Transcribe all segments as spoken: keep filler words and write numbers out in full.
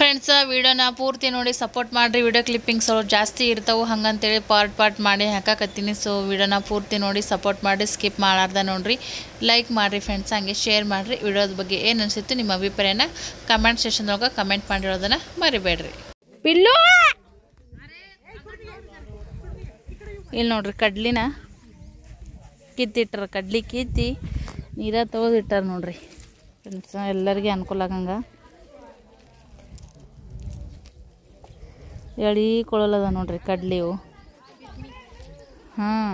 Friends ವಿಡಿಯೋನ ಪೂರ್ತಿ ನೋಡಿ ಸಪೋರ್ಟ್ ಮಾಡಿರಿ. ವಿಡಿಯೋ ಕ್ಲಿಪ್ಪಿಂಗ್ಸ್ ಅವ್ರು ಜಾಸ್ತಿ ಇರ್ತಾವೆ, ಹಂಗಂತೇಳಿ ಪಾರ್ಟ್ ಪಾರ್ಟ್ ಮಾಡಿ ಹಾಕಕತ್ತೀನಿ. ಸೊ ವಿಡಿಯೋನ ಪೂರ್ತಿ ನೋಡಿ ಸಪೋರ್ಟ್ ಮಾಡಿ, ಸ್ಕಿಪ್ ಮಾಡಾರ್ದ ನೋಡಿರಿ, ಲೈಕ್ ಮಾಡಿರಿ ಫ್ರೆಂಡ್ಸ್, ಹಂಗೆ ಶೇರ್ ಮಾಡಿರಿ. ವಿಡಿಯೋದ ಬಗ್ಗೆ ಏನು ಅನಿಸುತ್ತೆ ನಿಮ್ಮ ಅಭಿಪ್ರಾಯನ ಕಮೆಂಟ್ ಸೆಕ್ಷನ್ದೊಳಗೆ ಕಮೆಂಟ್ ಮಾಡಿರೋದನ್ನು ಮರಿಬೇಡ್ರಿ. ಪಿಲ್ಲು ಇಲ್ಲಿ ನೋಡ್ರಿ, ಕಡ್ಲಿನ ಕಿತ್ತಿಟ್ರ, ಕಡ್ಲಿ ಕಿತ್ತಿ ನೀರ ತೊಗೊದಿಟ್ಟಾರ ನೋಡ್ರಿ ಫ್ರೆಂಡ್ಸ್, ಎಲ್ಲರಿಗೆ ಅನುಕೂಲ ಆಗಂಗೆ. ಎಳಿ ಕೊಳಲದ ನೋಡ್ರಿ ಕಡ್ಲಿವು. ಹಾಂ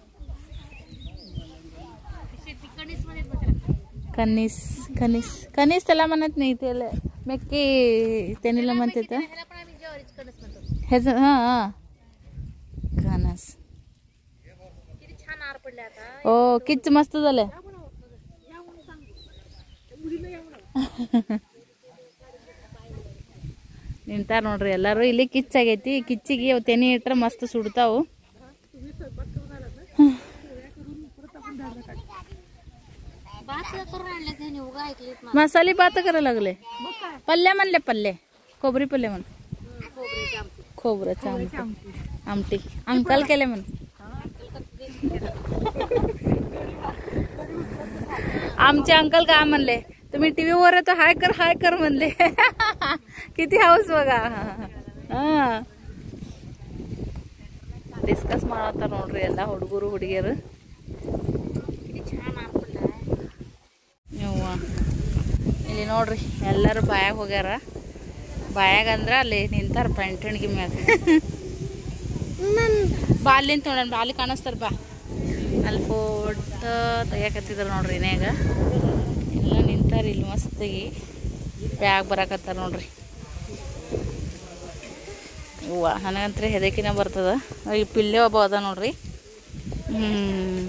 ಕನೀಸ್ ಕನೀಸ್ ಕನೀಸ್ ಎಲ್ಲ ಮನತ್ ನೀತಿಯಲ್ಲ ಮೆಕ್ಕಿ ತೆನಿಲ್ಲ ಮಂತೈತ ಹೆಜ ಹಾಂ ಹಾಂ ಕನಸ್. ಓ ಕಿಚ್ಚು ಮಸ್ತದಲ್ಲೇ. ನಿಂತಾರ ನೋಡ್ರಿ ಎಲ್ಲರೂ. ಇಲ್ಲಿ ಕಿಚ್ಚಾಗೈತಿ, ಕಿಚ್ಚಿಗೆ ಅವು ತೆನಿ ಇಟ್ರೆ ಮಸ್ತ್ ಸುಡ್ತಾವು. मसाले बात करायला लागले. पल्ल्या म्हणले, पल्ले खोबरी पल्ले म्हण, खोबऱ्याचं आमटी आमटी अंकल केले म्हण. आमचे अंकल काय म्हणले, तुम्ही टीव्ही वर तर हाय कर हाय कर म्हणले. किती हाऊस बघा. हा ಡಿಸ್ಕಸ್ ಮಾಡತ್ತಾರ ನೋಡ್ರಿ ಎಲ್ಲ ಹುಡುಗರು ಹುಡುಗಿಯರು. ನೀವು ಇಲ್ಲಿ ನೋಡ್ರಿ ಎಲ್ಲರೂ ಬಾಯಾಗ ಹೋಗ್ಯಾರ. ಬಾಯಾಗ ಅಂದ್ರ ಅಲ್ಲಿ ನಿಂತಾರ ಪೆಂಟಣಿಗೆ ಮ್ಯಾಗ. ಬಾ ಅಲ್ಲಿ ನಿಂತ ನೋಡೋಣ, ಬಾ ಅಲ್ಲಿ ಕಾಣಿಸ್ತಾರ, ಬಾ ಅಲ್ಲಿ ಫೋಟೋ ತೆಗಿಯಾಕತ್ತಿದ್ರು ನೋಡ್ರಿ. ಇನ್ಯಾಗ ಎಲ್ಲ ನಿಂತಾರ ಇಲ್ಲಿ ಮಸ್ತಿಗೆ ಬ್ಯಾಗ್ ಬರಾಕತ್ತಾರ ನೋಡ್ರಿ. ಹೂವ ನನಗಂತ್ರ ಹೆದಕಿನ ಬರ್ತದ. ಈ ಪಿಲ್ಲೆ ಒಬ್ಬ ಅದ ನೋಡ್ರಿ. ಹ್ಮ್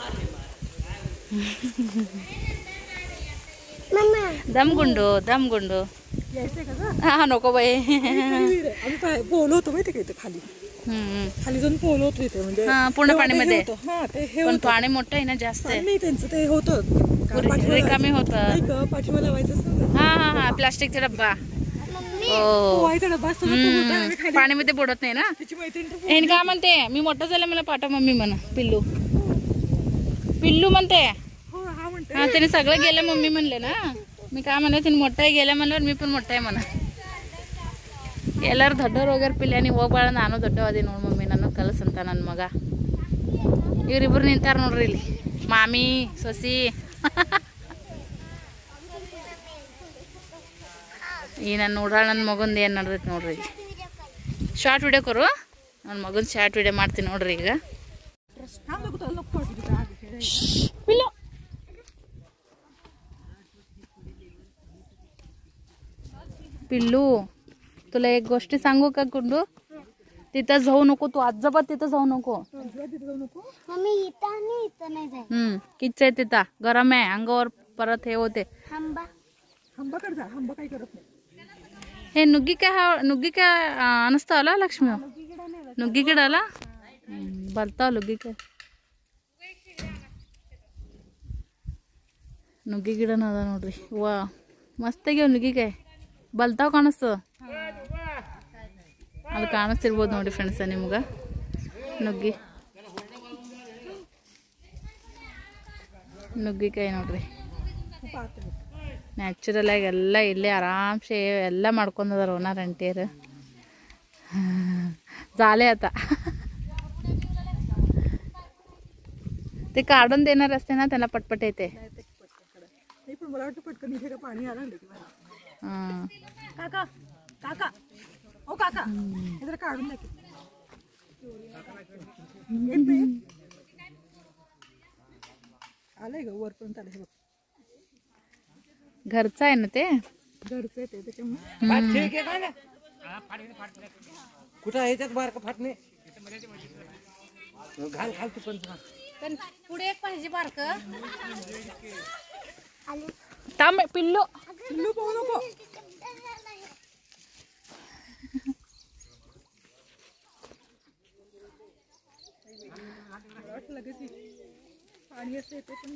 दमगुंडू दमगुंडू हा नको बाई. पोलो होतो माहिती का इथे खाली, खाली जाऊन पोलो होतो इथे, म्हणजे हा पूर्ण पाणीमध्ये. पण पाणी मोठं आहे ना, जास्त आहे. नाही त्यांचं ते होतं रिकामी होतं. पाठीमा लावायचं. हा हा हा प्लास्टिकचा डब्बा. पाणीमध्ये बुडत नाही ना. हे काय म्हणते, मी मोठं झालं मला पाठव मम्मी म्हणा. पिल्लू पिल्लू म्हणते. हा त्याने सगळं गेलं मम्मी म्हणले ना. मी काय म्हणले, तिने मोठं आहे गेल्या म्हणल्यावर मी पण मोठं आहे म्हणा. ಎಲ್ಲರೂ ದೊಡ್ಡವ್ರು ಹೋಗ್ಯಾರ. ಪಿಲ್ಯಾನಿ ಹೋಗ್ಬಾಳ, ನಾನು ದೊಡ್ಡವದಿ ನೋಡು ಮಮ್ಮಿ, ನನ್ನ ಕಲಸಂತ ನನ್ನ ಮಗ. ಇವ್ರಿಬ್ರು ನಿಂತಾರ ನೋಡ್ರಿ ಇಲ್ಲಿ, ಮಾಮಿ ಸೊಸಿ. ಈ ನನ್ನ ನೋಡ್ರಾಳ ನನ್ನ ಮಗಂದು ಏನು ನಡ್ದೈತೆ ನೋಡ್ರಿ. ಶಾರ್ಟ್ ವಿಡಿಯೋ ಕೊರು, ನನ್ನ ಮಗನ ಶಾರ್ಟ್ ವಿಡಿಯೋ ಮಾಡ್ತೀನಿ ನೋಡ್ರಿ ಈಗ. पिल्लू तुला एक गोष्टी सांगू का गुंडू, तिथं जाऊ नको तू, अजिबात तिथं जाऊ नको. हम्म किच्च आहे तिथं, गरम आहे अंगावर, परत हे होते. हे नुग्गी काय नुग्गी काय ಅನಿಸ್ತಾವಲ್ಲ ಲಕ್ಷ್ಮಿ, ನುಗ್ಗಿ ಗಿಡ ಅಲ್ಲ ಬರ್ತಾವ ನುಗ್ಗಿಕಾಯಿ. ನುಗ್ಗಿ ಗಿಡನ ಅದ ನೋಡ್ರಿ. ವಾ ಮಸ್ತಾಗ್ಯಾವ ನುಗ್ಗಿಕಾಯಿ, ಬಲ್ತಾವ್ ಕಾಣಿಸ್ತದ. ಅದು ಕಾಣಿಸ್ತಿರ್ಬೋದು ನೋಡಿ ಫ್ರೆಂಡ್ಸ ನಿಮ್ಗೆ. ನುಗ್ಗಿ ನುಗ್ಗಿಕಾಯಿ ನೋಡ್ರಿ, ನ್ಯಾಚುರಲ್ ಆಗಿ ಎಲ್ಲ ಇಲ್ಲೇ ಆರಾಮ್ಸೆ ಎಲ್ಲ ಮಾಡ್ಕೊಂಡದಾರ ಓನರ್ ಅಂಟಿಯರು. झाले आता. ते काढून देणार असते ना, त्याला पटपट येते. काका काका ओ काका इधर काढून दे. आलंय ग वरपर्यंत आलंय बघ. घरचं आहे ना ते, घरचं आहे ते, त्याच्यामुळे कुठं आहे त्यात बारका फाटणे घाल घाल तू पण पुढे एक पाहिजे बारक. थांब पिल्लू, पिल्लू पाहू नको. लगेच पाणी असते ते पण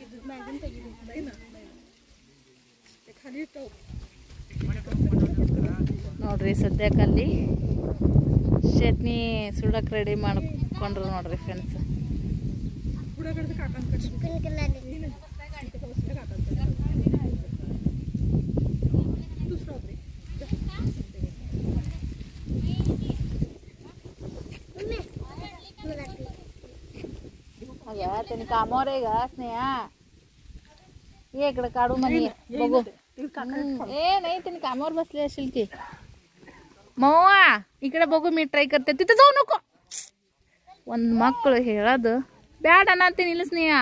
खाली ನೋಡ್ರಿ ಸದ್ಯಕ್ಕಲ್ಲಿ ಚಟ್ನಿ ಸುಡಕ್ಕೆ ರೆಡಿ ಮಾಡ್ಕೊಂಡ್ರು ನೋಡ್ರಿ ಫ್ರೆಂಡ್ಸ್. अगं त्यांनी कामावर आहे का स्नेहा? ये इकडे काढू म्हणे बघू. ए नाही त्यांनी कामावर बसले असेल की. मवा इकडे बघू मी ट्राय करते. तिथे जाऊ नको. ಒಂದ್ ಮಕ್ಕಳು ಹೇಳೋದು ಬ್ಯಾಡ ಅನ್ನತ್ತೀನಿ ಇಲ್ಲ ಸ್ನೇಹ.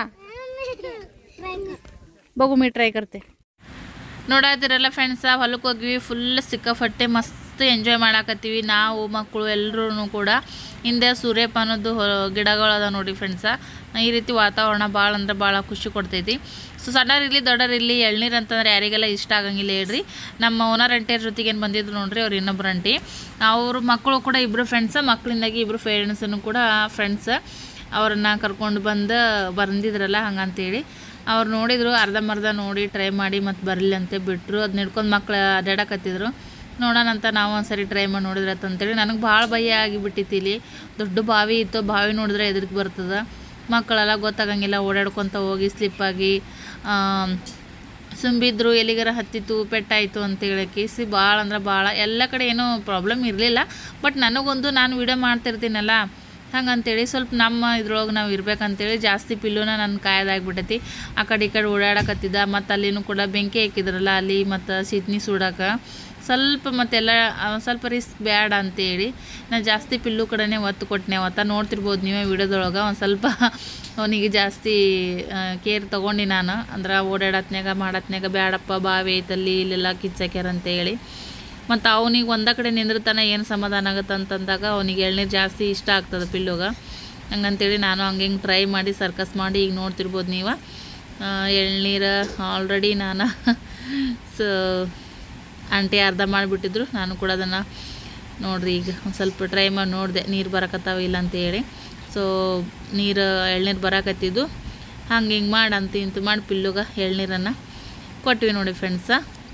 ಬಗು ಮೀ ಟ್ರೈ ಕರ್ತೆ. ನೋಡಾತಿರಲ್ಲ ಫ್ರೆಂಡ್ಸ, ಹೊಲಕ್ಕೆ ಹೋಗಿವಿ. ಫುಲ್ ಸಿಕ್ಕಾಪಟ್ಟೆ ಮಸ್ತ್ ಎಂಜಾಯ್ ಮಾಡಾಕತ್ತೀವಿ ನಾವು ಮಕ್ಕಳು ಎಲ್ಲರೂ ಕೂಡ. ಹಿಂದೆ ಸೂರ್ಯಪಾನದ್ದು ಗಿಡಗಳದ ನೋಡಿ ಫ್ರೆಂಡ್ಸ. ಈ ರೀತಿ ವಾತಾವರಣ ಭಾಳ ಅಂದ್ರೆ ಭಾಳ ಖುಷಿ ಕೊಡ್ತೈತಿ. ಸೊ ಸಣ್ಣರಿರಲಿ ದೊಡ್ಡರಿರಲಿ ಎಳ್ನೀರು ಅಂತಂದ್ರೆ ಯಾರಿಗೆಲ್ಲ ಇಷ್ಟ ಆಗಂಗಿಲ್ಲ ಹೇಳ್ರಿ. ನಮ್ಮ ಓನರ್ ಅಂಟಿಯರ ಜೊತೆಗೆ ಏನು ಬಂದಿದ್ರು ನೋಡ್ರಿ, ಅವ್ರು ಇನ್ನೊಬ್ರು ಅಂಟಿ. ಅವರು ಮಕ್ಕಳು ಕೂಡ ಇಬ್ಬರು ಫ್ರೆಂಡ್ಸ, ಮಕ್ಕಳಿಂದಾಗಿ ಇಬ್ಬರು ಪೇರೆಂಟ್ಸನ್ನು ಕೂಡ ಫ್ರೆಂಡ್ಸ್. ಅವ್ರನ್ನ ಕರ್ಕೊಂಡು ಬಂದು ಬಂದಿದ್ರಲ್ಲ ಹಂಗಂತೇಳಿ ಅವ್ರು ನೋಡಿದ್ರು. ಅರ್ಧಂಬರ್ಧ ನೋಡಿ ಟ್ರೈ ಮಾಡಿ ಮತ್ತು ಬರಲಿ ಅಂತ ಬಿಟ್ಟರು. ಅದನ್ನ ಹಿಡ್ಕೊಂಡು ಮಕ್ಳು ಅಡ್ಡಾಡಕತ್ತಿದ್ರು. ನೋಡೋಣ ಅಂತ ನಾವು ಒಂದು ಸರಿ ಟ್ರೈ ಮಾಡಿ ನೋಡಿದ್ರತ್ತಂತೇಳಿ. ನನಗೆ ಭಾಳ ಭಯ ಆಗಿಬಿಟ್ಟಿತ್ತು. ಇಲ್ಲಿ ದೊಡ್ಡ ಬಾವಿ ಇತ್ತು, ಬಾವಿ ನೋಡಿದ್ರೆ ಎದುರಿಗೆ ಬರ್ತದೆ. ಮಕ್ಕಳೆಲ್ಲ ಗೊತ್ತಾಗಂಗಿಲ್ಲ, ಓಡಾಡ್ಕೊತ ಹೋಗಿ ಸ್ಲಿಪ್ಪಾಗಿ ಸುಂಬಿದ್ರು, ಎಲ್ಲಿಗಾರ ಹತ್ತಿತ್ತು, ಪೆಟ್ಟಾಯಿತು ಅಂತ ಹೇಳಕ್ಕೆ ಸಿ ಭಾಳ ಅಂದ್ರೆ ಭಾಳ. ಎಲ್ಲ ಕಡೆ ಏನೂ ಪ್ರಾಬ್ಲಮ್ ಇರಲಿಲ್ಲ. ಬಟ್ ನನಗೊಂದು ನಾನು ವೀಡಿಯೋ ಮಾಡ್ತಿರ್ತೀನಲ್ಲ ಹಂಗಂತೇಳಿ ಸ್ವಲ್ಪ ನಮ್ಮ ಇದ್ರೊಳಗೆ ನಾವು ಇರ್ಬೇಕಂತೇಳಿ ಜಾಸ್ತಿ ಪಿಲ್ಲುನ ನನ್ನ ಕಾಯೋದಾಗ್ಬಿಟ್ಟೈತಿ. ಆ ಕಡೆ ಈ ಕಡೆ ಓಡಾಡಕತ್ತಿದ್ದ. ಮತ್ತು ಅಲ್ಲಿನೂ ಕೂಡ ಬೆಂಕಿ ಹಾಕಿದ್ರಲ್ಲ ಅಲ್ಲಿ, ಮತ್ತು ಸೀತ್ನಿ ಸುಡಕ್ಕೆ ಸ್ವಲ್ಪ ಮತ್ತೆಲ್ಲ ಸ್ವಲ್ಪ ರಿಸ್ಕ್ ಬ್ಯಾಡ ಅಂತೇಳಿ ನಾನು ಜಾಸ್ತಿ ಪಿಲ್ಲು ಕಡೆನೇ ಒತ್ತು ಕೊಟ್ಟನೆ. ಒತ್ತ ನೋಡ್ತಿರ್ಬೋದು ನೀವೇ ವೀಡಿಯೋದೊಳಗೆ. ಒಂದು ಸ್ವಲ್ಪ ಅವನಿಗೆ ಜಾಸ್ತಿ ಕೇರ್ ತೊಗೊಂಡು ನಾನು. ಅಂದ್ರೆ ಓಡಾಡತ್ನ್ಯಾಗ ಮಾಡತ್ನ್ಯಾಗ ಬ್ಯಾಡಪ್ಪ ಬಾವಿ ಐತಲ್ಲಿ ಇಲ್ಲೆಲ್ಲ ಕಿಚ್ಚಾಕ್ಯಾರ ಅಂತೇಳಿ. ಮತ್ತು ಅವನಿಗೆ ಒಂದ ಕಡೆ ನಿಂದ್ರತನ ಏನು ಸಮಾಧಾನ ಆಗುತ್ತೆ ಅಂತಂದಾಗ ಅವನಿಗೆ ಎಳ್ನೀರು ಜಾಸ್ತಿ ಇಷ್ಟ ಆಗ್ತದೆ ಪಿಲ್ಲುಗೆ. ಹಂಗಂತೇಳಿ ನಾನು ಹಂಗೆ ಹಿಂಗೆ ಟ್ರೈ ಮಾಡಿ ಸರ್ಕಸ್ ಮಾಡಿ ಈಗ ನೋಡ್ತಿರ್ಬೋದು ನೀವು. ಎಳ್ನೀರು ಆಲ್ರೆಡಿ ನಾನು ಸೊ ಆಂಟಿ ಅರ್ಧ ಮಾಡಿಬಿಟ್ಟಿದ್ರು. ನಾನು ಕೂಡ ಅದನ್ನು ನೋಡಿರಿ ಈಗ ಒಂದು ಸ್ವಲ್ಪ ಟ್ರೈ ಮಾಡಿ ನೋಡಿದೆ ನೀರು ಬರಕತ್ತಾವ ಇಲ್ಲ ಅಂತೇಳಿ. ಸೊ ನೀರು ಎಳ್ನೀರು ಬರಕತ್ತಿದ್ದು ಹಂಗೆ ಹಿಂಗೆ ಮಾಡಿ ಅಂತ ಇಂತು ಮಾಡಿ ಪಿಲ್ಲುಗೆ ಎಳ್ನೀರನ್ನು ಕೊಟ್ವಿ ನೋಡಿ ಫ್ರೆಂಡ್ಸ.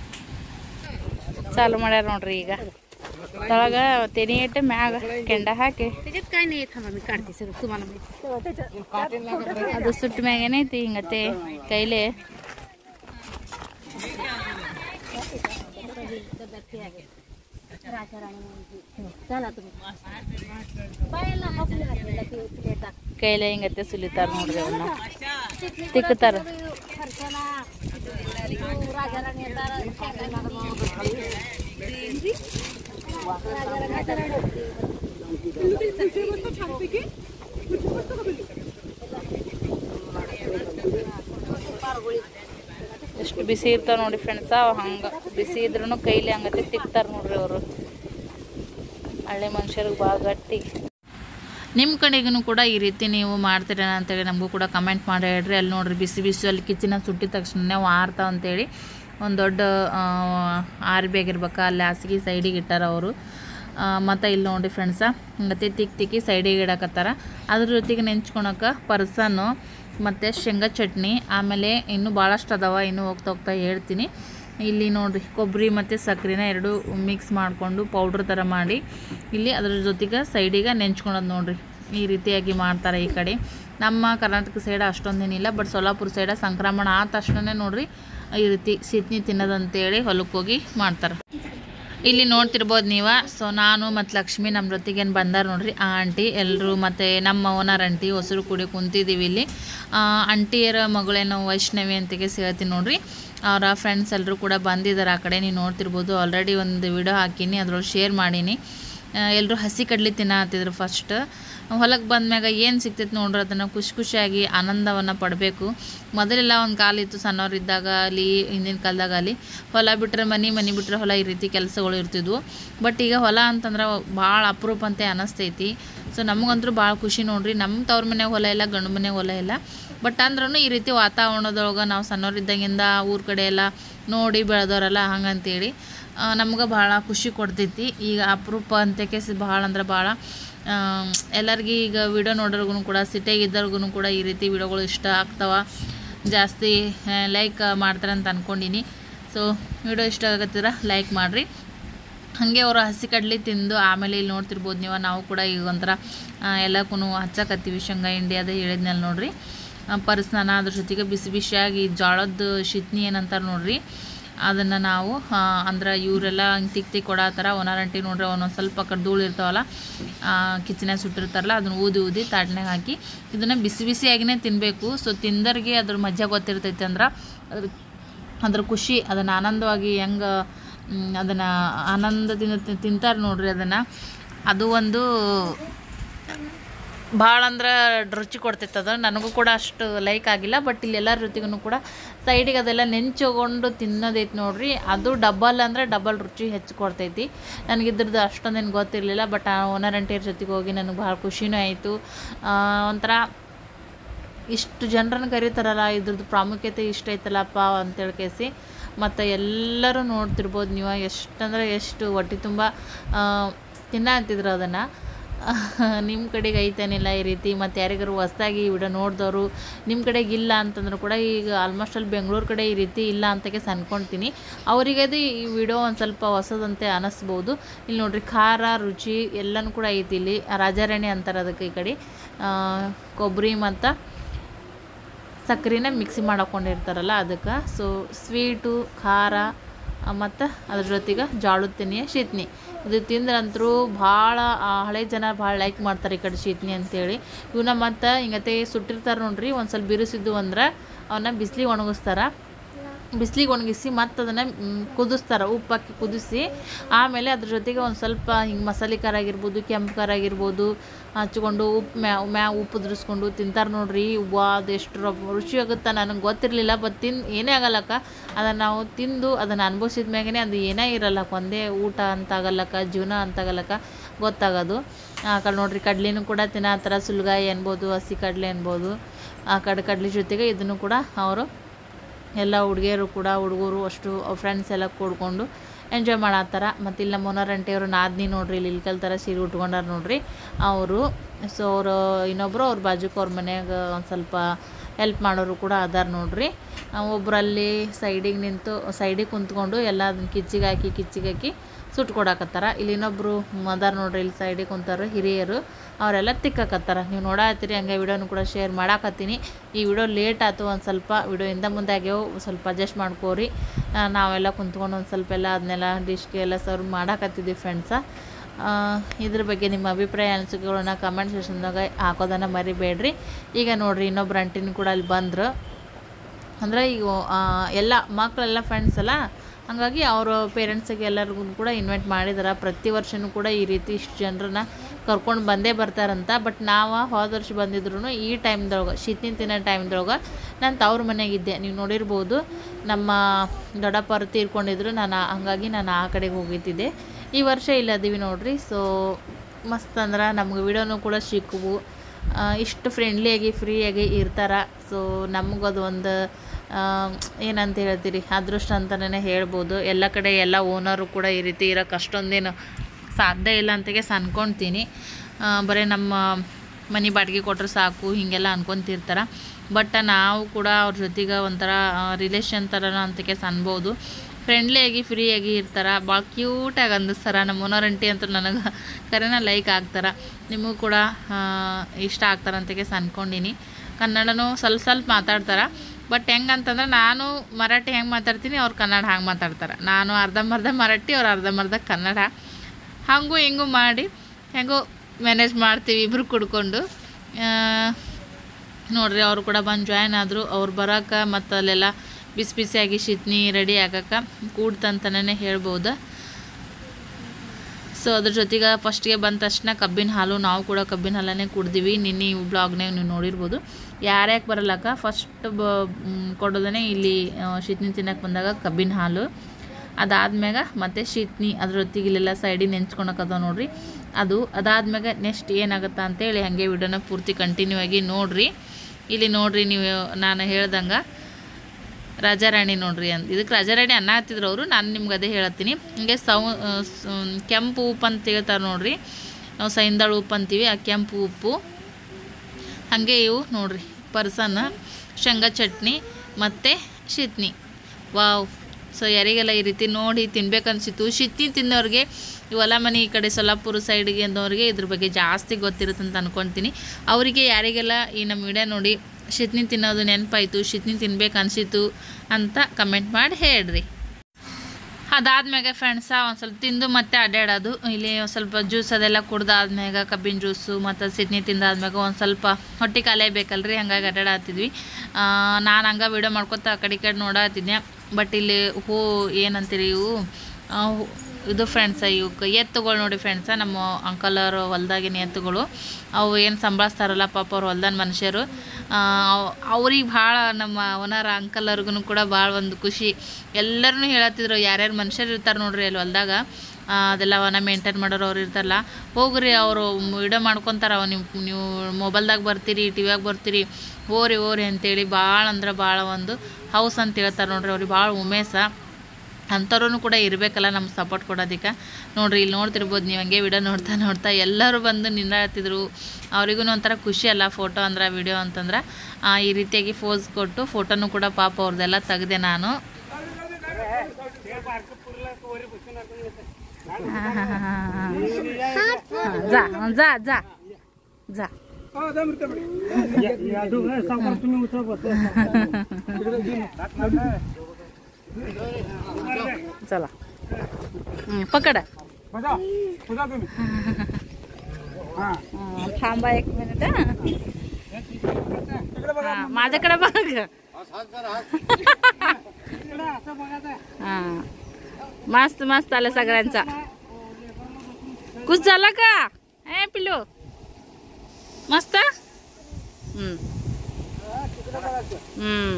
ಚಾಲು ಮಾಡ್ಯಾರ ನೋಡ್ರಿ ಈಗ. ತಳಗ ತೆನಿ ಇಟ್ಟು ಮ್ಯಾಗ ಕೆಂಡ ಹಾಕಿ ಅದು ಸುಟ್ಟ ಮ್ಯಾಗ ಏನೈತಿ ಹಿಂಗತ್ತೆ ಕೈಲೇ ಕೈಲೇ ಹಿಂಗತ್ತೆ ಸುಲಿತಾರ ನೋಡ್ರಿ. ಅವನ್ನ ತಿಕ್ಕತಾರ. ಎಷ್ಟು ಬಿಸಿ ಇರ್ತಾವ ನೋಡಿ ಫ್ರೆಂಡ್ಸ. ಹಂಗೆ ಬಿಸಿ ಇದ್ರೂ ಕೈಲಿ ಹಂಗತ್ತೆ ತಿಕ್ತಾರ ನೋಡ್ರಿ ಅವರು. ಹಳ್ಳಿ ಮನುಷ್ಯರಿಗೆ ಭಾಳ ಗಟ್ಟಿ. ನಿಮ್ಮ ಕಡೆಗೂ ಕೂಡ ಈ ರೀತಿ ನೀವು ಮಾಡ್ತೀರೇನ ಅಂತೇಳಿ ನಮಗೂ ಕೂಡ ಕಮೆಂಟ್ ಮಾಡಿ ಹೇಳ್ರಿ. ಅಲ್ಲಿ ನೋಡ್ರಿ ಬಿಸಿ ಬಿಸಿ ಅಲ್ಲಿ ಕಿಚನ ಸುಟ್ಟಿದ ತಕ್ಷಣ ಆರ್ತಾವ ಅಂತೇಳಿ ಒಂದು ದೊಡ್ಡ ಆರಿಬೇಗಿರ್ಬೇಕಾ ಅಲ್ಲಿ ಹಾಸಿಗೆ ಸೈಡಿಗೆ ಇಟ್ಟಾರ ಅವರು. ಮತ್ತು ಇಲ್ಲಿ ನೋಡಿರಿ ಫ್ರೆಂಡ್ಸ ಹಂಗತ್ತೆ ತಿಕ್ಕಿ ತಿಕ್ಕಿ ಸೈಡಿಗೆ ಇಡಕತ್ತಾರ. ಅದ್ರ ಜೊತೆಗೆ ನೆಂಚ್ಕೊಳಕ್ಕೆ ಪರ್ಸನ್ನು ಮತ್ತು ಶೇಂಗಾ ಚಟ್ನಿ, ಆಮೇಲೆ ಇನ್ನೂ ಭಾಳಷ್ಟು ಅದಾವ, ಇನ್ನೂ ಹೋಗ್ತಾ ಹೋಗ್ತಾ ಹೇಳ್ತೀನಿ. ಇಲ್ಲಿ ನೋಡಿರಿ ಕೊಬ್ಬರಿ ಮತ್ತು ಸಕ್ಕರೆನ ಎರಡು ಮಿಕ್ಸ್ ಮಾಡಿಕೊಂಡು ಪೌಡ್ರ್ ಥರ ಮಾಡಿ ಇಲ್ಲಿ ಅದ್ರ ಜೊತೆಗೆ ಸೈಡಿಗೆ ನೆಂಚ್ಕೊಳೋದು ನೋಡಿರಿ. ಈ ರೀತಿಯಾಗಿ ಮಾಡ್ತಾರೆ ಈ ಕಡೆ. ನಮ್ಮ ಕರ್ನಾಟಕ ಸೈಡ್ ಅಷ್ಟೊಂದೇನಿಲ್ಲ, ಬಟ್ ಸೊಲ್ಲಾಪುರ ಸೈಡ ಸಂಕ್ರಮಣ ಆದ ತಕ್ಷಣ ನೋಡಿರಿ ಈ ರೀತಿ ಸಿತ್ನಿ ತಿನ್ನೋದಂತೇಳಿ ಹೊಲಕ್ಕೆ ಹೋಗಿ ಮಾಡ್ತಾರೆ. ಇಲ್ಲಿ ನೋಡ್ತಿರ್ಬೋದು ನೀವು. ಸೊ ನಾನು ಮತ್ತು ಲಕ್ಷ್ಮಿ ನಮ್ಮ ಜೊತೆಗೇನು ಬಂದಾರ ನೋಡ್ರಿ ಆ ಆಂಟಿ ಎಲ್ಲರೂ, ಮತ್ತು ನಮ್ಮ ಓನರ್ ಆಂಟಿ ಹೊಸರು ಕೂಡಿ ಕುಂತಿದ್ದೀವಿ ಇಲ್ಲಿ. ಆಂಟಿಯರ ಮಗಳೇನೋ ವೈಷ್ಣವಿ ಅಂತಿಗೆ ಹೇಳ್ತೀನಿ ನೋಡ್ರಿ. ಅವರ ಫ್ರೆಂಡ್ಸ್ ಎಲ್ಲರೂ ಕೂಡ ಬಂದಿದ್ದಾರೆ ಆ ಕಡೆ. ನೀವು ನೋಡ್ತಿರ್ಬೋದು ಆಲ್ರೆಡಿ ಒಂದು ವಿಡಿಯೋ ಹಾಕೀನಿ, ಅದ್ರೊಳಗೆ ಶೇರ್ ಮಾಡೀನಿ. ಎಲ್ಲರೂ ಹಸಿ ಕಡ್ಲಿ ತಿನ್ನತ್ತಿದ್ರು. ಫಸ್ಟ್ ಹೊಲಕ್ಕೆ ಬಂದ್ಮ್ಯಾಗ ಏನು ಸಿಗ್ತೈತೆ ನೋಡ್ರಿ ಅದನ್ನು ಖುಷಿ ಖುಷಿಯಾಗಿ ಆನಂದವನ್ನು ಪಡಬೇಕು. ಮೊದಲೆಲ್ಲ ಒಂದು ಕಾಲಿತ್ತು ಸಣ್ಣವರಿದ್ದಾಗ ಅಲ್ಲಿ, ಹಿಂದಿನ ಕಾಲದಾಗ ಅಲ್ಲಿ ಹೊಲ ಬಿಟ್ಟರೆ ಮನೆ, ಮನೆ ಬಿಟ್ಟರೆ ಹೊಲ, ಈ ರೀತಿ ಕೆಲಸಗಳು ಇರ್ತಿದ್ವು. ಬಟ್ ಈಗ ಹೊಲ ಅಂತಂದ್ರೆ ಭಾಳ ಅಪರೂಪ ಅಂತ ಅನ್ನಿಸ್ತೈತಿ. ಸೊ ನಮಗಂತೂ ಭಾಳ ಖುಷಿ ನೋಡ್ರಿ. ನಮ್ಮ ತವ್ರ ಮನೆಯಾಗ ಹೊಲ ಇಲ್ಲ, ಗಂಡು ಮನೆಯಾಗ ಹೊಲ ಇಲ್ಲ. ಬಟ್ ಅಂದ್ರೂ ಈ ರೀತಿ ವಾತಾವರಣದೊಳಗೆ ನಾವು ಸಣ್ಣವರಿದ್ದಾಗಿಂದ ಊರ ಕಡೆ ಎಲ್ಲ ನೋಡಿ ಬೆಳೆದವರಲ್ಲ ಹಂಗಂತೇಳಿ ನಮ್ಗೆ ಭಾಳ ಖುಷಿ ಕೊಡ್ತೈತಿ. ಈಗ ಅಪರೂಪ ಅಂತಕ್ಕೆ ಭಾಳ ಅಂದ್ರೆ ಭಾಳ ಎಲ್ಲರಿಗೂ ಈಗ ವಿಡಿಯೋ ನೋಡೋರ್ಗು ಕೂಡ ಸಿಟಿಯಾಗಿದ್ದವ್ರಿಗೂ ಕೂಡ ಈ ರೀತಿ ವಿಡಿಯೋಗಳು ಇಷ್ಟ ಆಗ್ತಾವ, ಜಾಸ್ತಿ ಲೈಕ್ ಮಾಡ್ತಾರೆ ಅಂತ ಅಂದ್ಕೊಂಡೀನಿ. ಸೊ ವಿಡಿಯೋ ಇಷ್ಟ ಆಗತ್ತಿರ ಲೈಕ್ ಮಾಡಿರಿ. ಹಾಗೆ ಅವರು ಹಸಿ ಕಡ್ಲಿ ತಿಂದು ಆಮೇಲೆ ಇಲ್ಲಿ ನೋಡ್ತಿರ್ಬೋದು ನೀವು, ನಾವು ಕೂಡ ಈಗ ಒಂಥರ ಎಲ್ಲಕ್ಕೂ ಹಚ್ಚಕತ್ತೀವಿ. ಶೇಂಗಾ ಹಿಂಡಿ ಅದೇ ಹೇಳಿದ್ನಲ್ಲ ನೋಡ್ರಿ, ಪರಿಸ್ನಾನ, ಅದ್ರ ಜೊತೆಗೆ ಬಿಸಿ ಬಿಸಿಯಾಗಿ ಜೋಳದ ಶಿತ್ನಿ ಏನಂತಾರೆ ನೋಡ್ರಿ, ಅದನ್ನು ನಾವು ಅಂದ್ರೆ ಇವರೆಲ್ಲ ಹಿಂಗೆ ತಿಕ್ ತಿಕ್ ಕೊಡತ್ತಾರ. ಒನಾರಂಟಿ ನೋಡ್ರಿ ಒಂದೊಂದು ಸ್ವಲ್ಪ ಕಡೆ ಧೂಳು ಇರ್ತಾವಲ್ಲ, ಕಿಚನ್ಯಾಗ ಸುಟ್ಟಿರ್ತಾರಲ್ಲ, ಅದನ್ನು ಊದಿ ಊದಿ ತಾಟ್ನಾಗ ಹಾಕಿ ಇದನ್ನು ಬಿಸಿ ಬಿಸಿಯಾಗಿಯೇ ತಿನ್ನಬೇಕು. ಸೊ ತಿಂದವ್ರಿಗೆ ಅದ್ರ ಮಜಾ ಗೊತ್ತಿರ್ತೈತೆ, ಅಂದ್ರೆ ಅದ್ರ ಅದ್ರ ಖುಷಿ, ಅದನ್ನು ಆನಂದವಾಗಿ ಹೆಂಗೆ ಅದನ್ನು ಆನಂದದಿಂದ ತಿಂತಾರೆ ನೋಡ್ರಿ, ಅದನ್ನು ಅದು ಒಂದು ಭಾಳ ಅಂದ್ರೆ ರುಚಿ ಕೊಡ್ತೈತೆ. ಅದು ನನಗೂ ಕೂಡ ಅಷ್ಟು ಲೈಕ್ ಆಗಿಲ್ಲ, ಬಟ್ ಇಲ್ಲಿ ಎಲ್ಲರ ಜೊತೆಗೂ ಕೂಡ ಸೈಡಿಗೆ ಅದೆಲ್ಲ ನೆಂಚುಕೊಂಡು ತಿನ್ನೋದೈತೆ ನೋಡ್ರಿ, ಅದು ಡಬಲ್ ಅಂದರೆ ಡಬಲ್ ರುಚಿ ಹೆಚ್ಚು ಕೊಡ್ತೈತಿ. ನನಗಿದ್ರದ್ದು ಅಷ್ಟೊಂದೇನು ಗೊತ್ತಿರಲಿಲ್ಲ, ಬಟ್ ಆ ಓನರ್ ಆಂಟಿಯರ ಜೊತೆಗೆ ಹೋಗಿ ನನಗೆ ಭಾಳ ಖುಷಿನೂ ಆಯಿತು. ಒಂಥರ ಇಷ್ಟು ಜನರನ್ನು ಕರೀತಾರಲ್ಲ, ಇದ್ರದ್ದು ಪ್ರಾಮುಖ್ಯತೆ ಇಷ್ಟ ಐತಲ್ಲಪ್ಪ ಅಂತೇಳಿ ಕೇಸಿ. ಮತ್ತು ಎಲ್ಲರೂ ನೋಡ್ತಿರ್ಬೋದು ನೀವು, ಎಷ್ಟಂದ್ರೆ ಎಷ್ಟು ಹೊಟ್ಟೆ ತುಂಬ ತಿನ್ನ ಅಂತಿದ್ರು ಅದನ್ನು. ನಿಮ್ಮ ಕಡೆಗೆ ಐತೇನಿಲ್ಲ ಈ ರೀತಿ, ಮತ್ತು ಯಾರಿಗಾರು ಹೊಸ್ದಾಗಿ ವಿಡಿಯೋ ನೋಡಿದವರು ನಿಮ್ಮ ಕಡೆಗೆ ಇಲ್ಲ ಅಂತಂದ್ರೆ ಕೂಡ, ಈಗ ಆಲ್ಮೋಸ್ಟ್ ಅಲ್ಲಿ ಬೆಂಗಳೂರು ಕಡೆ ಈ ರೀತಿ ಇಲ್ಲ ಅಂತಕ್ಕೆ ಅನ್ಕೊಳ್ತೀನಿ. ಅವರಿಗೆ ಅದು ಈ ವಿಡಿಯೋ ಒಂದು ಸ್ವಲ್ಪ ಹೊಸದಂತೆ ಅನ್ನಿಸ್ಬೋದು. ಇಲ್ಲಿ ನೋಡ್ರಿ ಖಾರ ರುಚಿ ಎಲ್ಲನೂ ಕೂಡ ಐತಿ. ಇಲ್ಲಿ ರಾಜಾರಾಣಿ ಅಂತಾರೆ ಅದಕ್ಕೆ ಈ ಕಡೆ. ಕೊಬ್ಬರಿ ಮತ್ತು ಸಕ್ಕರೆನ ಮಿಕ್ಸಿ ಮಾಡಕೊಂಡಿರ್ತಾರಲ್ಲ ಅದಕ್ಕೆ. ಸೊ ಸ್ವೀಟು, ಖಾರ ಮತ್ತು ಅದ್ರ ಜೊತೆಗೆ ಜೋಳದ ತೆನೆಯ ಶಿತ್ನಿ, ಇದು ತಿಂದ್ರಂತರೂ ಭಾಳ ಹಳೆ ಜನ ಭಾಳ ಲೈಕ್ ಮಾಡ್ತಾರೆ ಈ ಕಡೆ ಶಿತ್ನಿ ಅಂತೇಳಿ. ಇವನ್ನ ಮತ್ತು ಹಿಂಗತೆ ಸುಟ್ಟಿರ್ತಾರೆ ನೋಡ್ರಿ, ಒಂದು ಸ್ವಲ್ಪ ಬಿರುಸಿದ್ದು ಅಂದ್ರೆ ಅವನ್ನ ಬಿಸಿಲಿಗೆ ಒಣಗಿಸ್ತಾರೆ. ಬಿಸಿಲಿಗೆ ಒಣಗಿಸಿ ಮತ್ತು ಅದನ್ನು ಕುದಿಸ್ತಾರೆ, ಉಪ್ಪು ಹಾಕಿ ಕುದಿಸಿ. ಆಮೇಲೆ ಅದ್ರ ಜೊತೆಗೆ ಒಂದು ಸ್ವಲ್ಪ ಹಿಂಗೆ ಮಸಾಲೆ ಖಾರ ಆಗಿರ್ಬೋದು, ಕೆಂಪು ಖಾರ ಆಗಿರ್ಬೋದು ಹಚ್ಕೊಂಡು ಉಪ್ಪು ಮ್ಯಾ ಮ್ಯಾ ಉಪ್ಪು ಉದುರಿಸ್ಕೊಂಡು ತಿಂತಾರೆ ನೋಡ್ರಿ. ವಾ ಅದು ಎಷ್ಟು ರುಚಿ ಆಗುತ್ತೆ ನನಗೆ ಗೊತ್ತಿರಲಿಲ್ಲ, ಬಟ್ ತಿಂದು ಏನೇ ಆಗಲ್ಲಕ್ಕ, ಅದನ್ನು ನಾವು ತಿಂದು ಅದನ್ನು ಅನುಭವಿಸಿದ ಮ್ಯಾಗೇ ಅದು ಏನೇ ಇರಲ್ಲಕ್ಕ, ಒಂದೇ ಊಟ ಅಂತಾಗಲ್ಲಕ್ಕ, ಜೀವನ ಅಂತಾಗಲ್ಲಕ್ಕ ಗೊತ್ತಾಗೋದು. ಆ ಕಡೆ ನೋಡ್ರಿ ಕಡ್ಲಿನೂ ಕೂಡ ತಿನ್ನೋ ಸುಲ್ಗಾಯಿ ಅನ್ಬೋದು, ಹಸಿ ಕಡಲೆ ಅನ್ಬೋದು. ಆ ಕಡೆ ಕಡ್ಲಿ ಜೊತೆಗೆ ಇದನ್ನು ಕೂಡ ಅವರು ಎಲ್ಲ ಹುಡುಗಿಯರು ಕೂಡ ಹುಡುಗರು ಅಷ್ಟು ಫ್ರೆಂಡ್ಸ್ ಎಲ್ಲ ಕೂಡ್ಕೊಂಡು ಎಂಜಾಯ್ ಮಾಡತ್ತಾರ. ಮತ್ತು ಇಲ್ಲಿ ನಮ್ಮ ಓನರ್ ಆಂಟಿಯವರು ನಾದಿನಿ ನೋಡ್ರಿ, ಇಲ್ಲಿ ಇಲ್ಕಲ್ ಥರ ಸೀರೆ ಉಟ್ಕೊಂಡಾರ ನೋಡ್ರಿ ಅವರು. ಸೊ ಅವರು ಇನ್ನೊಬ್ಬರು ಅವ್ರ ಬಾಜುಕ್ಕೆ ಅವ್ರ ಮನ್ಯಾಗ ಒಂದು ಸ್ವಲ್ಪ ಹೆಲ್ಪ್ ಮಾಡೋರು ಕೂಡ ಅದಾರ ನೋಡ್ರಿ. ಒಬ್ಬರಲ್ಲಿ ಸೈಡಿಗೆ ನಿಂತು ಸೈಡಿಗೆ ಕುಂತ್ಕೊಂಡು ಎಲ್ಲ ಅದನ್ನ ಕಿಚ್ಚಿಗೆ ಹಾಕಿ ಕಿಚ್ಚಿಗೆ ಹಾಕಿ ಸುಟ್ಕೊಡಕತ್ತಾರ. ಇಲ್ಲಿ ಇನ್ನೊಬ್ಬರು ಮದಾರ್ ನೋಡ್ರಿ, ಇಲ್ಲಿ ಸೈಡಿಗೆ ಕುಂತಾರ ಹಿರಿಯರು, ಅವರೆಲ್ಲ ತಿಕ್ಕಾಕತ್ತಾರ. ನೀವು ನೋಡತ್ತೀರಿ, ಹಂಗೆ ವಿಡಿಯೋನು ಕೂಡ ಶೇರ್ ಮಾಡಾಕತ್ತೀನಿ. ಈ ವಿಡಿಯೋ ಲೇಟ್ ಆಯ್ತು ಒಂದು ಸ್ವಲ್ಪ, ವಿಡಿಯೋಯಿಂದ ಮುಂದೆ ಆಗ್ಯಾವು, ಸ್ವಲ್ಪ ಅಡ್ಜಸ್ಟ್ ಮಾಡ್ಕೋರಿ. ನಾವೆಲ್ಲ ಕುಂತ್ಕೊಂಡು ಒಂದು ಸ್ವಲ್ಪ ಎಲ್ಲ ಅದನ್ನೆಲ್ಲ ಡಿಶ್ಗೆ ಎಲ್ಲ ಸರ್ವ್ ಮಾಡಾಕತ್ತಿದ್ವಿ ಫ್ರೆಂಡ್ಸ. ಇದ್ರ ಬಗ್ಗೆ ನಿಮ್ಮ ಅಭಿಪ್ರಾಯ ಅನಿಸಿಕೆಗಳನ್ನ ಕಮೆಂಟ್ ಸೆಕ್ಷನ್ದಾಗ ಹಾಕೋದನ್ನು ಮರಿಬೇಡ್ರಿ. ಈಗ ನೋಡಿರಿ ಇನ್ನೊಬ್ರು ಆಂಟಿನೂ ಕೂಡ ಅಲ್ಲಿ ಬಂದರು. ಅಂದರೆ ಈಗ ಎಲ್ಲ ಮಕ್ಕಳೆಲ್ಲ ಫ್ರೆಂಡ್ಸ್ ಅಲ್ಲ, ಹಾಗಾಗಿ ಅವರ ಪೇರೆಂಟ್ಸಿಗೆ ಎಲ್ಲರಿಗೂ ಕೂಡ ಇನ್ವೈಟ್ ಮಾಡಿದಾರೆ. ಪ್ರತಿ ವರ್ಷವೂ ಕೂಡ ಈ ರೀತಿ ಇಷ್ಟು ಜನರನ್ನ ಕರ್ಕೊಂಡು ಬಂದೇ ಬರ್ತಾರಂತ. ಬಟ್ ನಾವು ಹೋದ ವರ್ಷ ಬಂದಿದ್ರು ಈ ಟೈಮ್ದೊಳಗೆ, ಶೀತಿನ ತಿನ್ನೋ ಟೈಮ್ದೊಳಗೆ ನಾನು ತವ್ರ ಮನೆಯಾಗಿದ್ದೆ. ನೀವು ನೋಡಿರ್ಬೋದು, ನಮ್ಮ ದೊಡ್ಡಪ್ಪರು ತೀರ್ಕೊಂಡಿದ್ರು, ನಾನು ಹಾಗಾಗಿ ನಾನು ಆ ಕಡೆಗೆ ಹೋಗಿದ್ದಿದ್ದೆ. ಈ ವರ್ಷ ಇಲ್ಲದೀವಿ ನೋಡ್ರಿ. ಸೊ ಮಸ್ತ್ ಅಂದ್ರೆ ನಮ್ಗೆ ವಿಡಿಯೋನು ಕೂಡ ಸಿಕ್ಕವು, ಇಷ್ಟು ಫ್ರೆಂಡ್ಲಿಯಾಗಿ ಫ್ರೀಯಾಗಿ ಇರ್ತಾರೆ. ಸೊ ನಮಗದು ಒಂದು ಏನಂತ ಹೇಳ್ತೀರಿ, ಅದೃಷ್ಟ ಅಂತಲೇ ಹೇಳ್ಬೋದು. ಎಲ್ಲ ಕಡೆ ಎಲ್ಲ ಓನರು ಕೂಡ ಈ ರೀತಿ ಇರೋಕ್ಕೆ ಅಷ್ಟೊಂದೇನು ಸಾಧ್ಯ ಇಲ್ಲ ಅಂತಗೆ ಅನ್ಕೊಳ್ತೀನಿ. ಬರೀ ನಮ್ಮ ಮನೆ ಬಾಡಿಗೆ ಕೊಟ್ಟರೆ ಸಾಕು ಹೀಗೆಲ್ಲ ಅನ್ಕೊತಿರ್ತಾರೆ. ಬಟ್ ನಾವು ಕೂಡ ಅವ್ರ ಜೊತೆಗೆ ಒಂಥರ ರಿಲೇಷನ್ ಥರ ಅಂತಕ್ಕೆ ಅನ್ಬೋದು. ಫ್ರೆಂಡ್ಲಿಯಾಗಿ ಫ್ರೀಯಾಗಿ ಇರ್ತಾರೆ, ಭಾಳ ಕ್ಯೂಟಾಗಿ ಅಂದಿಸ್ತಾರೆ. ನಮ್ಮ ಓನರ್ ಆಂಟಿ ಅಂತೂ ನನಗೆ ಕರೆನ ಲೈಕ್ ಆಗ್ತಾರೆ, ನಿಮಗೂ ಕೂಡ ಇಷ್ಟ ಆಗ್ತಾರೆ ಅಂತಕ್ಕೆ ಅನ್ಕೊಂಡಿನಿ. ಕನ್ನಡನೂ ಸ್ವಲ್ಪ ಸ್ವಲ್ಪ ಮಾತಾಡ್ತಾರೆ. ಬಟ್ ಹೆಂಗೆ ಅಂತಂದ್ರೆ ನಾನು ಮರಾಠಿ ಹೆಂಗೆ ಮಾತಾಡ್ತೀನಿ, ಅವ್ರು ಕನ್ನಡ ಹಂಗೆ ಮಾತಾಡ್ತಾರೆ. ನಾನು ಅರ್ಧಂಬರ್ಧ ಮರಾಠಿ, ಅವ್ರು ಅರ್ಧಂಬರ್ಧ ಕನ್ನಡ, ಹಾಗೂ ಹಿಂಗೂ ಮಾಡಿ ಹೆಂಗೋ ಮ್ಯಾನೇಜ್ ಮಾಡ್ತೀವಿ ಇಬ್ಬರು ಕುಡ್ಕೊಂಡು. ನೋಡಿರಿ ಅವರು ಕೂಡ ಬಂದು ಜಾಯ್ನ್ ಆದರು. ಅವ್ರು ಬರೋಕೆ ಮತ್ತು ಅಲ್ಲೆಲ್ಲ ಬಿಸಿ ಬಿಸಿಯಾಗಿ ಶಿತ್ನಿ ರೆಡಿ ಆಗೋಕೆ ಕೂಡ್ತಂತನೇ ಹೇಳ್ಬೋದು. ಸೊ ಅದ್ರ ಜೊತೆಗೆ ಫಸ್ಟಿಗೆ ಬಂದ ತಕ್ಷಣ ಕಬ್ಬಿನ ಹಾಲು, ನಾವು ಕೂಡ ಕಬ್ಬಿನ ಹಾಲನ್ನೇ ಕುಡ್ದೀವಿ. ನಿನ್ನೆ ಬ್ಲಾಗ್ನಾಗ ನೀವು ನೋಡಿರ್ಬೋದು. ಯಾರ್ಯಾಕೆ ಬರಲ್ಲಕ್ಕ, ಫಸ್ಟ್ ಬ ಕೊಡೋದೇ ಇಲ್ಲಿ ಶಿತ್ನಿ ತಿನ್ನಕ್ಕೆ ಬಂದಾಗ ಕಬ್ಬಿನ ಹಾಲು, ಅದಾದ್ಮ್ಯಾಗ ಮತ್ತು ಶಿತ್ನಿ ಅದ್ರ ಜೊತೆಗೆ ಇಲ್ಲೆಲ್ಲ ಸೈಡಿಗೆ ನೆಂಚ್ಕೊಳಕದ ನೋಡಿರಿ ಅದು. ಅದಾದ್ಮ್ಯಾಗ ನೆಕ್ಸ್ಟ್ ಏನಾಗುತ್ತೆ ಅಂತೇಳಿ ಹಾಗೆ ವಿಡಿಯೋನ ಪೂರ್ತಿ ಕಂಟಿನ್ಯೂ ಆಗಿ ನೋಡಿರಿ. ಇಲ್ಲಿ ನೋಡಿರಿ, ನೀವು ನಾನು ಹೇಳ್ದಂಗೆ ರಾಜಾರಾಣಿ ನೋಡ್ರಿ ಅಂತ, ಇದಕ್ಕೆ ರಾಜಾರಾಣಿ ಅನ್ನ ಹತ್ತಿದ್ರು ಅವರು. ನಾನು ನಿಮ್ಗೆ ಅದೇ ಹೇಳ್ತೀನಿ. ಹಿಂಗೆ ಸೌ ಕೆಂಪು ಉಪ್ಪು ಅಂತ ಹೇಳ್ತಾರೆ ನೋಡಿರಿ, ನಾವು ಸೈಂದಾಳು ಉಪ್ಪು ಅಂತೀವಿ, ಆ ಕೆಂಪು ಉಪ್ಪು. ಹಾಗೆ ಇವು ನೋಡಿರಿ ಪರ್ಸನ್, ಶೇಂಗಾ ಚಟ್ನಿ ಮತ್ತು ಶಿತ್ನಿ. ವಾವ್, ಸೊ ಯಾರಿಗೆಲ್ಲ ಈ ರೀತಿ ನೋಡಿ ತಿನ್ಬೇಕನ್ಸಿತ್ತು, ಶಿತ್ನಿ ತಿನ್ನೋರಿಗೆ ಹೊಲ ಮನೆ ಈ ಕಡೆ ಸೊಲ್ಲಾಪುರ ಸೈಡ್ಗೆ ಅಂದವ್ರಿಗೆ ಇದ್ರ ಬಗ್ಗೆ ಜಾಸ್ತಿ ಗೊತ್ತಿರುತ್ತೆ ಅಂತ ಅಂದ್ಕೊಳ್ತೀನಿ. ಅವರಿಗೆ ಯಾರಿಗೆಲ್ಲ ಈ ನಮ್ಮ ವಿಡಿಯೋ ನೋಡಿ ಶಿತ್ನಿ ತಿನ್ನೋದು ನೆನಪಾಯಿತು, ಶಿತ್ನಿ ತಿನ್ಬೇಕು ಅನಿಸಿತು ಅಂತ ಕಮೆಂಟ್ ಮಾಡಿ ಹೇಳ್ರಿ. ಅದಾದ್ಮ್ಯಾಗ ಫ್ರೆಂಡ್ಸ ಒಂದು ಸ್ವಲ್ಪ ತಿಂದು ಮತ್ತೆ ಅಡ್ಡಾಡೋದು. ಇಲ್ಲಿ ಒಂದು ಸ್ವಲ್ಪ ಜ್ಯೂಸ್ ಅದೆಲ್ಲ ಕುಡ್ದಾದ್ಮ್ಯಾಗ ಕಬ್ಬಿನ ಜ್ಯೂಸು ಮತ್ತು ಸಿಡ್ನಿ ತಿಂದಾದ್ಮ್ಯಾಗ ಒಂದು ಸ್ವಲ್ಪ ಹೊಟ್ಟೆ ಖಾಲಿ ಬೇಕಲ್ರಿ, ಹಂಗಾಗಿ ಅಡ್ಡಾಡತ್ತಿದ್ವಿ. ನಾನು ಹಂಗೆ ವೀಡಿಯೋ ಮಾಡ್ಕೊತ ಆ ಕಡೆ ಈ ಕಡೆ ನೋಡತ್ತಿದ್ದೆ. ಬಟ್ ಇಲ್ಲಿ ಹೂ ಏನಂತೀರಿ ಇವು ಇದು ಫ್ರೆಂಡ್ಸ, ಇವಕ್ಕೆ ಎತ್ತುಗಳು ನೋಡಿ ಫ್ರೆಂಡ್ಸ, ನಮ್ಮ ಅಂಕಲರು ಹೊಲ್ದಾಗಿನ ಎತ್ತುಗಳು. ಅವು ಏನು ಸಂಭಾಳಿಸ್ತಾರಲ್ಲ ಪಾಪ ಅವ್ರು ಹೊಲ್ದಾನ ಮನುಷ್ಯರು, ಅವ್ರಿಗೆ ಭಾಳ ನಮ್ಮ ಓನರ್ ಅಂಕಲರ್ಗೂ ಕೂಡ ಭಾಳ ಒಂದು ಖುಷಿ. ಎಲ್ಲರೂ ಹೇಳತ್ತಿದ್ರು ಯಾರ್ಯಾರು ಮನುಷ್ಯರು ಇರ್ತಾರೆ ನೋಡ್ರಿ ಅಲ್ಲಿ ಹೊಲ್ದಾಗ, ಅದೆಲ್ಲ ಅವನ್ನ ಮೇಂಟೈನ್ ಮಾಡೋರು ಅವ್ರು ಇರ್ತಾರಲ್ಲ, ಹೋಗ್ರಿ ಅವರು ವಿಡಿಯೋ ಮಾಡ್ಕೊತಾರೆ, ಅವ ನೀವು ನೀವು ಮೊಬೈಲ್ದಾಗ ಬರ್ತೀರಿ ಟಿ ವಿಯಾಗ ಬರ್ತೀರಿ ಓರಿ ಓರಿ ಅಂತೇಳಿ ಭಾಳ ಅಂದ್ರೆ ಭಾಳ ಒಂದು ಹೌಸ್ ಅಂತ ಹೇಳ್ತಾರೆ ನೋಡ್ರಿ. ಅವ್ರಿಗೆ ಭಾಳ ಉಮೇಸ. ಅಂಥವ್ರೂ ಕೂಡ ಇರಬೇಕಲ್ಲ ನಮ್ಗೆ ಸಪೋರ್ಟ್ ಕೊಡೋದಕ್ಕೆ. ನೋಡಿರಿ ಇಲ್ಲಿ ನೋಡ್ತಿರ್ಬೋದು ನೀವು, ಹಂಗೆ ವಿಡಿಯೋ ನೋಡ್ತಾ ನೋಡ್ತಾ ಎಲ್ಲರೂ ಬಂದು ನಿಂದಾಡ್ತಿದ್ರು. ಅವ್ರಿಗೂ ಒಂಥರ ಖುಷಿ ಅಲ್ಲ ಫೋಟೋ ಅಂದ್ರೆ ವಿಡಿಯೋ ಅಂತಂದ್ರೆ. ಈ ರೀತಿಯಾಗಿ ಫೋಸ್ ಕೊಟ್ಟು ಫೋಟೋನು ಕೂಡ ಪಾಪ ಅವ್ರದ್ದೆಲ್ಲ ತೆಗೆದೆ ನಾನು. ಜಾ ಜಾ ಜಾ ಜಾ चला पकड. थांबा एक मिनिट. माझ्याकडे बघ. हां मस्त मस्त आलं सगळ्यांचा. खुश झाला का ए पिल्लू? मस्त. हम्म हम्म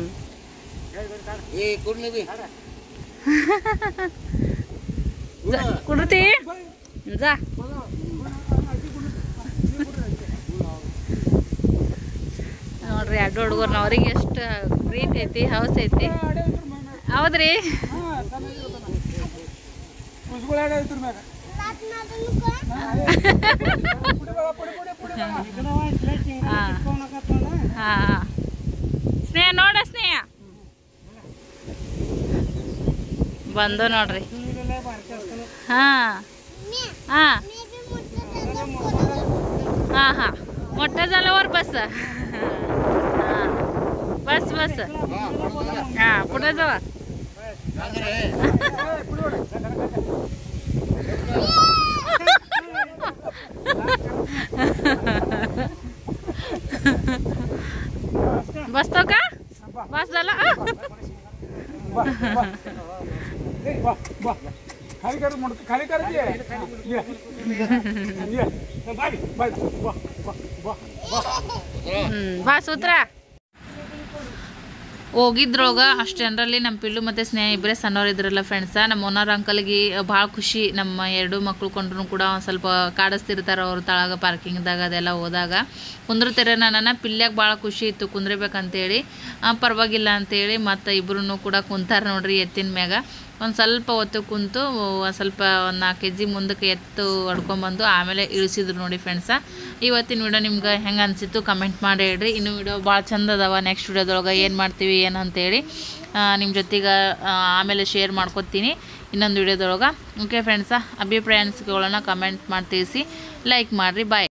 ಕುಡ್ತಿ ಜಾ. ನೋಡ್ರಿ ಅಡ್ಡ ಹುಡುಗರ್ನ ಅವ್ರಿಗೆ ಎಷ್ಟು ಪ್ರೀತಿ ಐತಿ, ಹೌಸ್ ಐತಿ. ಹೌದ್ರಿ ಹಾಂ ಸ್ನೇಹ ನೋಡ ಸ್ನೇಹ ಬಂದು ನೋಡ್ರಿ. हां हां हां हां मोठं झाल्यावर बस. हां बस बस. हां पुढे जावा. बसतो का? बस झाला. खाली कर खाली कर बस उतरा. ಹೋಗಿದ್ರೋಗ ಅಷ್ಟು ಜನರಲ್ಲಿ ನಮ್ಮ ಪಿಲ್ಲು ಮತ್ತು ಸ್ನೇಹ ಇಬ್ಬರೇ ಸಣ್ಣವ್ರು ಇದ್ರಲ್ಲ ಫ್ರೆಂಡ್ಸ. ನಮ್ಮ ಓನರ್ ಅಂಕಲ್ಗೆ ಭಾಳ ಖುಷಿ, ನಮ್ಮ ಎರಡು ಮಕ್ಕಳು ಕೊಂಡ್ರು ಕೂಡ ಒಂದು ಸ್ವಲ್ಪ ಕಾಡಿಸ್ತಿರ್ತಾರೆ ಅವರು ತಳಗ ಪಾರ್ಕಿಂಗ್ದಾಗ ಅದೆಲ್ಲ ಹೋದಾಗ ಕುಂದ್ರತಿರ. ನನ್ನ ಪಿಲ್ಯಾಗ ಭಾಳ ಖುಷಿ ಇತ್ತು ಕುಂದ್ರಬೇಕಂತೇಳಿ. ಪರವಾಗಿಲ್ಲ ಅಂತೇಳಿ ಮತ್ತು ಇಬ್ಬರೂ ಕೂಡ ಕುಂತಾರೆ ನೋಡ್ರಿ ಎತ್ತಿನ ಮ್ಯಾಗ. ಒಂದು ಸ್ವಲ್ಪ ಹೊತ್ತು ಕುಂತು ಒಂದು ಸ್ವಲ್ಪ ಒಂದು ನಾಲ್ಕು ಕೆ ಜಿ ಮುಂದಕ್ಕೆ ಎತ್ತು ಹೊಡ್ಕೊಂಬಂದು ಆಮೇಲೆ ಇಳಿಸಿದ್ರು ನೋಡಿ ಫ್ರೆಂಡ್ಸ. ಇವತ್ತಿನ ವಿಡಿಯೋ ನಿಮ್ಗೆ ಹೆಂಗೆ ಅನಿಸಿತ್ತು ಕಮೆಂಟ್ ಮಾಡಿ ಹೇಳ್ರಿ. ಇನ್ನು ವಿಡಿಯೋ ಭಾಳ ಚಂದ ಅದಾವ. ನೆಕ್ಸ್ಟ್ ವಿಡಿಯೋದೊಳಗೆ ಏನು ಮಾಡ್ತೀವಿ ಏನು ಅಂತೇಳಿ ನಿಮ್ಮ ಜೊತೆಗೆ ಆಮೇಲೆ ಶೇರ್ ಮಾಡ್ಕೊತೀನಿ ಇನ್ನೊಂದು ವಿಡಿಯೋದೊಳಗೆ. ಓಕೆ ಫ್ರೆಂಡ್ಸ, ಅಭಿಪ್ರಾಯ ಅನಿಸಿಕೆಗಳನ್ನ ಕಮೆಂಟ್ ಮಾಡಿ ತಿಳಿಸಿ, ಲೈಕ್ ಮಾಡಿರಿ. ಬಾಯ್.